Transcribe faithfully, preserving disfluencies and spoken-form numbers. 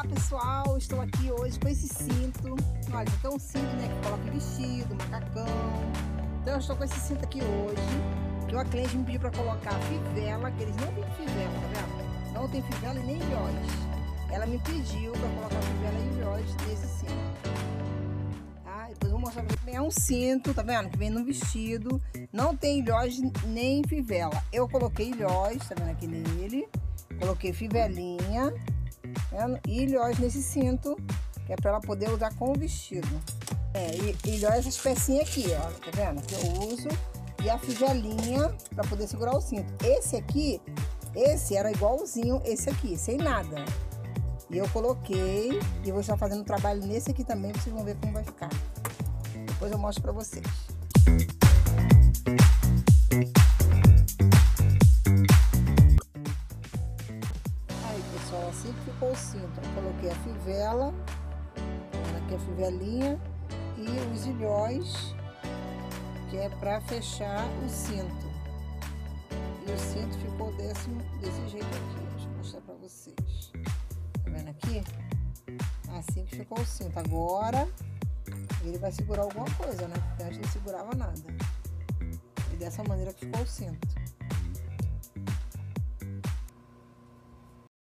pessoal, estou aqui hoje com esse cinto. Olha, aqui é um cinto, né, que coloca vestido, macacão. Então eu estou com esse cinto aqui hoje, que uma cliente me pediu para colocar fivela, que eles não têm fivela, tá vendo? Não tem fivela e nem ilhós. Ela me pediu para colocar fivela e ilhós nesse cinto. Tá? Depois eu vou mostrar pra vocês. É um cinto, tá vendo? Que vem no vestido, não tem ilhós nem fivela. Eu coloquei ilhós, tá vendo aqui nele? Coloquei fivelinha, né, e ilhós nesse cinto, que é para ela poder usar com o vestido. É, e ilhós essas pecinhas aqui, ó, tá vendo? Que eu uso, e a fivelinha para poder segurar o cinto. Esse aqui, esse era igualzinho esse aqui, sem nada. E eu coloquei, e vou estar fazendo trabalho nesse aqui também, vocês vão ver como vai ficar. Depois eu mostro para vocês. Pessoal, assim que ficou o cinto, eu coloquei a fivela, aqui a fivelinha e os ilhós, que é para fechar o cinto. E o cinto ficou desse, desse jeito aqui, deixa eu mostrar para vocês. Tá vendo aqui? Assim que ficou o cinto. Agora ele vai segurar alguma coisa, né? Porque antes não segurava nada. E dessa maneira que ficou o cinto.